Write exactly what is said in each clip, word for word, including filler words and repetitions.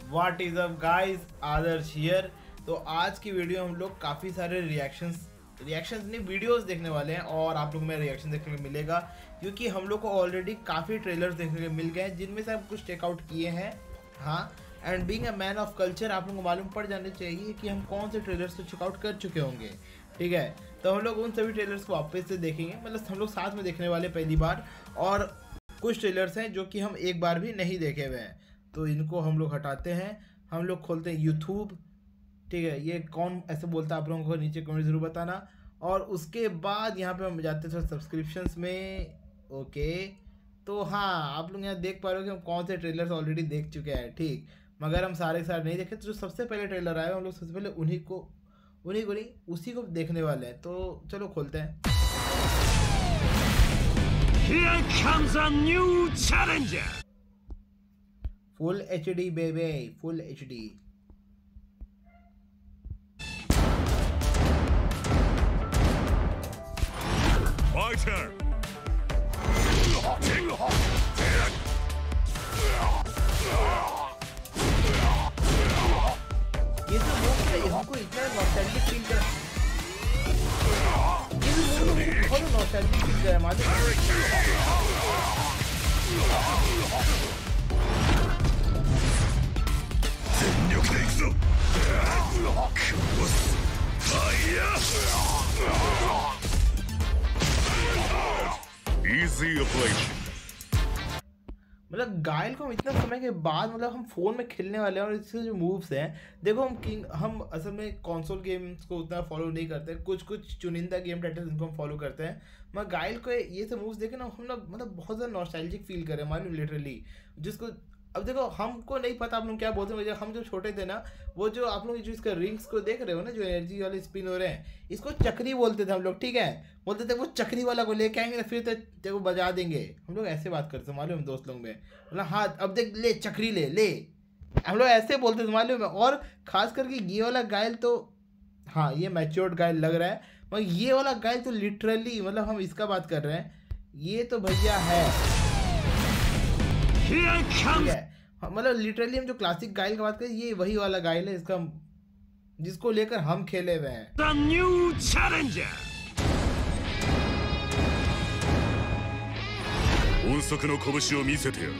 What is up guys, Adarsh here. तो आज की वीडियो हम लोग काफ़ी सारे रिएक्शंस रिएक्शंस नहीं वीडियोस देखने वाले हैं और आप लोग में रिएक्शन देखने को मिलेगा क्योंकि हम लोग को ऑलरेडी काफ़ी ट्रेलर्स देखने को मिल गए हैं जिनमें से हम कुछ टेकआउट किए हैं। हाँ, and being a man of culture आप लोगों को मालूम पड़ जाने चाहिए कि हम कौन से ट्रेलर्स को चेकआउट कर चुके होंगे। ठीक है, तो हम लोग उन सभी ट्रेलर्स को वापस से देखेंगे, मतलब हम लोग साथ में देखने वाले पहली बार। और कुछ ट्रेलर्स हैं जो कि हम एक बार भी नहीं देखे हुए हैं, तो इनको हम लोग हटाते हैं। हम लोग खोलते हैं यूट्यूब। ठीक है, ये कौन ऐसे बोलता है आप लोगों को नीचे कमेंट जरूर बताना। और उसके बाद यहाँ पे हम जाते थे सब्सक्रिप्शंस में। ओके, तो हाँ, आप लोग यहाँ देख पा रहे हो कि हम कौन से ट्रेलर्स ऑलरेडी देख चुके हैं। ठीक, मगर हम सारे सारे नहीं देखे, तो जो सबसे पहले ट्रेलर आए हम लोग सबसे पहले उन्हीं को उन्हीं को नहीं उसी को देखने वाले हैं। तो चलो खोलते हैं। Here comes a new challenger. Full H D baby, full H D. Fighter. ये तो लोग क्या, हमको इतना नॉस्टैल्जिक फील कर ये भी लोग बहुत नॉस्टैल्जिक फील कर हमारे। Easy ablation. मतलब गायल को हम इतना समय के बाद मतलब हम फोन में खेलने वाले हैं और इससे जो मूव्स हैं, देखो हम किंग हम असल में कंसोल गेम्स को उतना फॉलो नहीं करते, कुछ कुछ चुनिंदा गेम टाइटल्स इनको हम फॉलो करते हैं। मगर गायल को ये सब मूव्स देखे ना हम लोग मतलब बहुत ज़्यादा नॉस्टैल्जिक फील करें मालूम, लिटरली। जिसको अब देखो हमको नहीं पता आप लोग क्या बोलते हैं, हम जो छोटे थे ना, वो जो आप लोग जो इसका रिंग्स को देख रहे हो ना, जो एनर्जी वाले स्पिन हो रहे हैं, इसको चक्री बोलते थे हम लोग। ठीक है, बोलते थे वो चक्री वाला को लेके आएंगे ना फिर तो तेरे को बजा देंगे। हम लोग ऐसे बात करते मालूम, दोस्त लोग में मतलब हाँ अब देख ले चक्री ले ले, हम लोग ऐसे बोलते थे मालूम है। और खास करके ये वाला गायल तो हाँ ये मैच्योर्ड गायल लग रहा है, मगर ये वाला गायल तो लिटरली मतलब हम इसका बात कर रहे हैं, ये तो भैया है मतलब लिटरली हम जो क्लासिक गाइल का बात करें ये वही वाला गाइल है इसका, जिसको लेकर हम खेले हुए हैं। The new challenger. 音速の拳を見せてよ。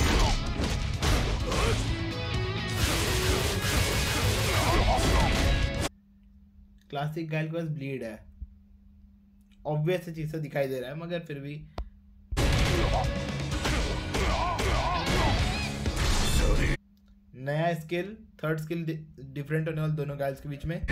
क्लासिक गाइल के पास ब्लीड है, ऑब्वियस चीज से दिखाई दे रहा है, मगर फिर भी नया स्किल, थर्ड स्किल डिफरेंट होने वाले दोनों गाइल्स के बीच में।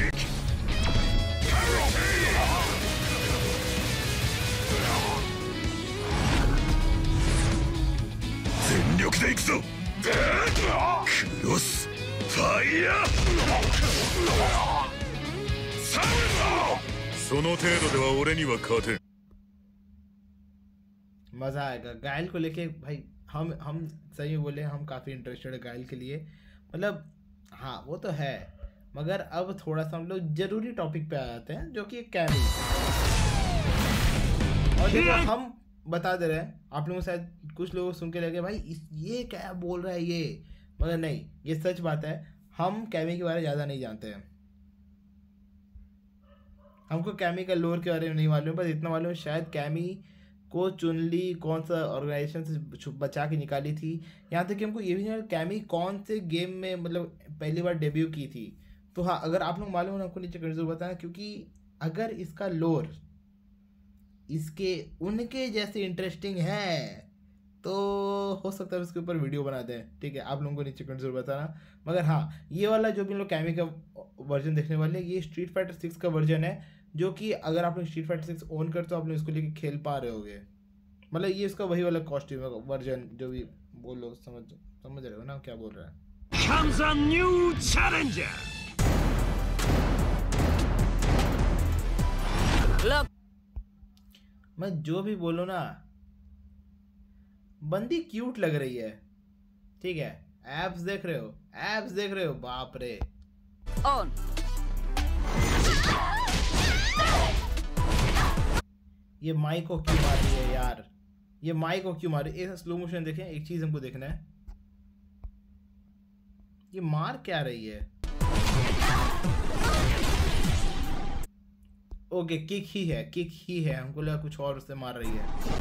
मजा आएगा गाइल को लेके भाई। हम हम सही बोले, हम काफ़ी इंटरेस्टेड है गाइल के लिए, मतलब हाँ वो तो है। मगर अब थोड़ा सा हम लोग जरूरी टॉपिक पे आ जाते हैं जो कि कैमी। और देखो हम बता दे रहे हैं, आप लोगों शायद कुछ लोग सुन के लगे भाई इस ये क्या बोल रहा है ये, मगर नहीं ये सच बात है। हम कैमी के बारे में ज़्यादा नहीं जानते हैं, हमको कैमी का लोर के बारे में नहीं मालूम, बस इतना मालूम है शायद कैमी को चुनली कौन सा ऑर्गेनाइजेशन से बचा के निकाली थी। यहाँ तक कि हमको ये भी नहीं कैमी कौन से गेम में मतलब पहली बार डेब्यू की थी। तो हाँ, अगर आप लोग मालूम है आपको नीचे कमेंट जरूर बताना, क्योंकि अगर इसका लोर इसके उनके जैसे इंटरेस्टिंग है तो हो सकता है उसके ऊपर वीडियो बना दें। ठीक है, आप लोगों को नीचे कमेंट जरूर बताना। मगर हाँ, ये वाला जो भी लोग कैमी का वर्जन देखने वाले, ये स्ट्रीट फाइटर सिक्स का वर्जन है, जो कि अगर आप लोग स्ट्रीट फाइटर सिक्स ओन करते हो आप लोग इसको लेके खेल पा रहे होगे। मतलब ये इसका वही वाला कॉस्ट्यूम है, वर्जन जो भी बोल लो, समझ समझ रहे हो ना क्या बोल रहा है। Comes a new challenger. Look. मैं जो भी बोलूँ ना, बंदी क्यूट लग रही है। ठीक है, एप्स देख रहे हो, एप्स देख रहे हो, बाप रे। ऑन। ये माइक को क्यों मार रही है यार, ये माइक को क्यों मार रही है। स्लो मोशन देखें, एक चीज हमको देखना है, ये मार क्या रही है? ओके किक ही है, किक ही है, हमको लगा कुछ और उससे मार रही है।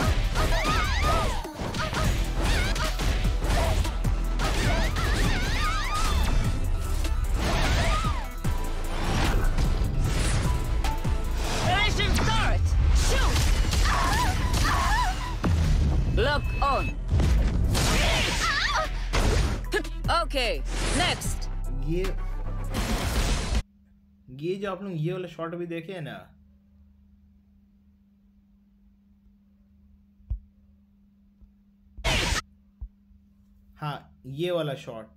Lock on. Okay, next. ये ये जो आप लोग ये वाला शॉट भी देखे हैं ना, हाँ ये वाला शॉट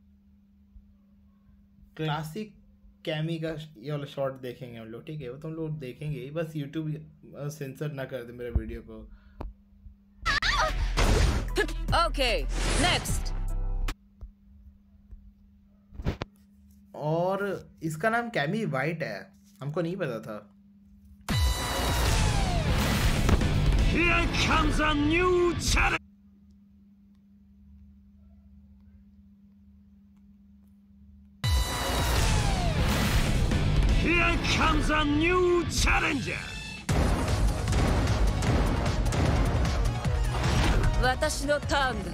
क्लासिक कैमी का ये वाला शॉट देखेंगे हम लोग, ठीक है? वो तो हम लोग देखेंगे ही, बस यूट्यूब सेंसर ना कर दे मेरे वीडियो को। Okay, next. और इसका नाम कैमी वाइट है, हमको नहीं पता था। Here comes a new challenge. Here comes a new challenger. 私のターンだ。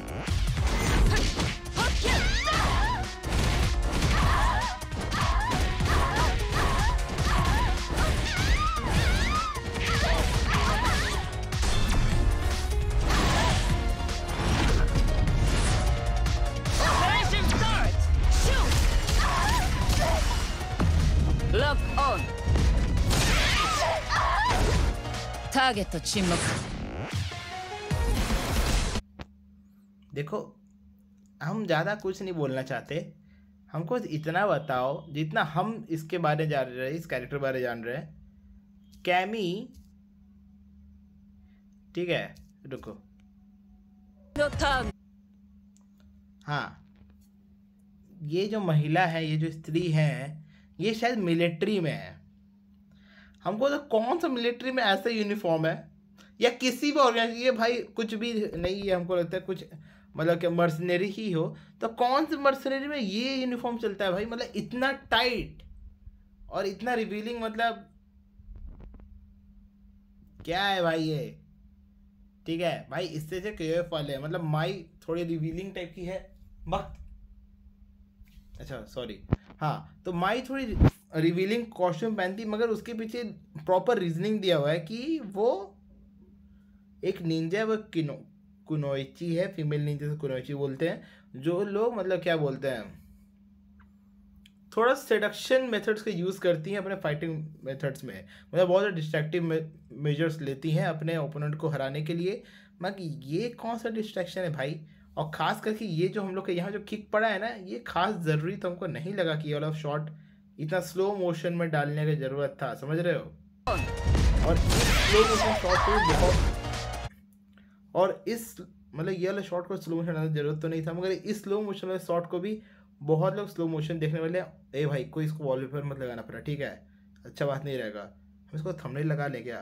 ロックオン。ターゲット沈黙。 देखो हम ज़्यादा कुछ नहीं बोलना चाहते, हमको इतना बताओ जितना हम इसके बारे में जान रहे हैं, इस कैरेक्टर बारे में जान रहे हैं। कैमी, ठीक है रुको, हाँ ये जो महिला है, ये जो स्त्री है, ये शायद मिलिट्री में है। हमको तो कौन सा मिलिट्री में ऐसा यूनिफॉर्म है या किसी भी ऑर्गेनाइजेशन, ये भाई कुछ भी नहीं है, हमको लगता है कुछ मतलब कि मर्सनरी ही हो, तो कौन से मर्सनरी में ये यूनिफॉर्म चलता है भाई? मतलब इतना टाइट और इतना रिवीलिंग, मतलब क्या है भाई ये? ठीक है भाई, इससे जो केएफ वाले हैं, मतलब माई थोड़ी रिवीलिंग टाइप की है, वक्त अच्छा सॉरी हाँ, तो माई थोड़ी रिवीलिंग कॉस्ट्यूम पहनती, मगर उसके पीछे प्रॉपर रीजनिंग दिया हुआ है कि वो एक निंजा, वो किनो कुनोइची है, फीमेल निंजा से कुनोइची बोलते हैं। जो लोग मतलब क्या बोलते हैं, थोड़ा सेडक्शन मेथड्स का यूज़ करती हैं अपने फाइटिंग मेथड्स में, मतलब बहुत ज़्यादा डिस्ट्रैक्टिव मेजर्स लेती हैं अपने ओपोनेंट को हराने के लिए। मगर ये कौन सा डिस्ट्रैक्शन है भाई? और ख़ास करके ये जो हम लोग के यहाँ जो किक पड़ा है ना, ये खास ज़रूरी तो हमको नहीं लगा कि ये वाला शॉट इतना स्लो मोशन में डालने की ज़रूरत था, समझ रहे हो? और इस स्लो मोशन शॉट को बहुत, और इस मतलब ये वाला शॉट को स्लो मोशन डालने की ज़रूरत तो नहीं था, मगर इस स्लो मोशन वाले शॉट को भी बहुत लोग स्लो मोशन देखने वाले हैं। ए भाई कोई इसको वॉलपेपर मत लगाना पड़ा, ठीक है? अच्छा बात नहीं रहेगा, हम इसको थंबनेल लगा लें क्या?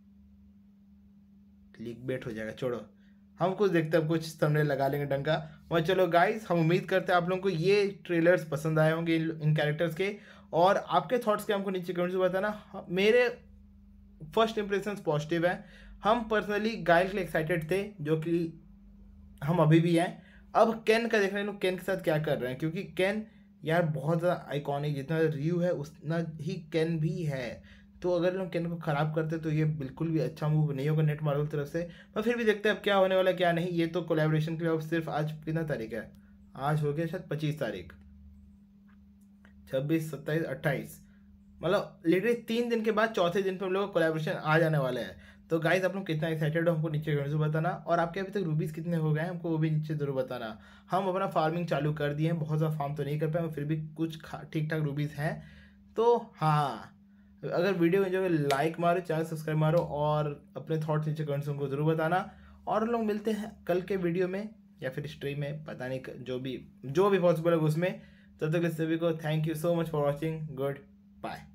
क्लिक बेट हो जाएगा, छोड़ो, हम कुछ देखते हैं, कुछ थंबनेल लगा लेंगे ढंग का। और चलो गाइस, हम उम्मीद करते हैं आप लोगों को ये ट्रेलर्स पसंद आए होंगे इन कैरेक्टर्स के, और आपके थॉट्स के हमको नीचे कमेंट्स में बताना। मेरे फर्स्ट इंप्रेशंस पॉजिटिव हैं, हम पर्सनली गाइल के लिए एक्साइटेड थे, जो कि हम अभी भी हैं। अब केन का देखने लोग केन के साथ क्या कर रहे हैं, क्योंकि केन यार बहुत ज़्यादा आइकॉनिक, जितना रिव्यू है उतना ही केन भी है। तो अगर लोग केन को ख़राब करते तो ये बिल्कुल भी अच्छा मूव नहीं होगा नेट मार्वल तरफ से। पर फिर भी देखते हैं अब क्या होने वाला क्या नहीं। ये तो कोलैबोरेशन के लिए अब सिर्फ आज कितना तारीख है, आज हो गया शायद पच्चीस तारीख, छब्बीस सत्ताईस अट्ठाईस, मतलब लिटरली तीन दिन के बाद चौथे दिन पर हम लोग कोलैबोरेशन आ जाने वाले हैं। तो गाइस आप लोग कितना एक्साइटेड हो हमको नीचे कमेंट्स में बताना, और आपके अभी तक रूबीज कितने हो गए हैं हमको वो भी नीचे जरूर बताना। हम अपना फार्मिंग चालू कर दिए हैं, बहुत ज़्यादा फार्म तो नहीं कर पाए, फिर भी कुछ ठीक ठाक रूबीज हैं। तो हाँ, अगर वीडियो एंजॉय लाइक मारो, चैनल सब्सक्राइब मारो, और अपने थॉट्स नीचे कमेंट्स को जरूर बताना। और हम लोग मिलते हैं कल के वीडियो में या फिर स्ट्रीम में, पता नहीं, जो भी जो भी पॉसिबल है उसमें। तब तक सभी को thank you so much for watching, good bye.